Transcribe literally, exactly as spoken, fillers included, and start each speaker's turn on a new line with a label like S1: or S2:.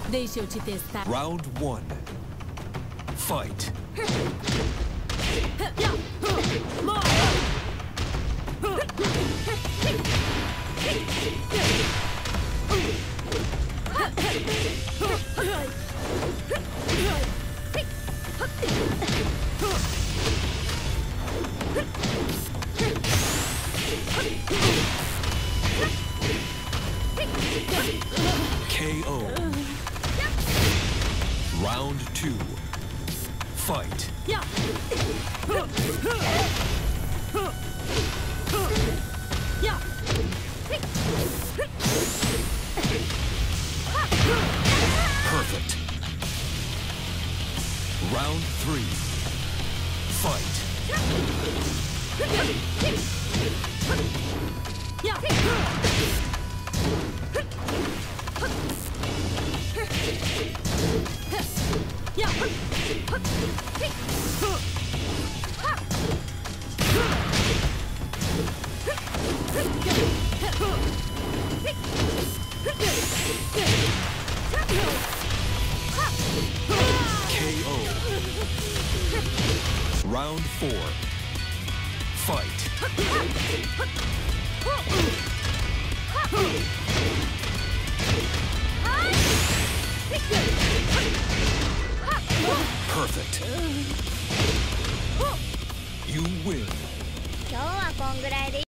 S1: Deixa-te testar.
S2: Round one. Fight. K O. Round two. Fight. Perfect. Round three. Fight. K O. Round four. Fight. Perfect. You win.
S3: 今日はこんぐらいで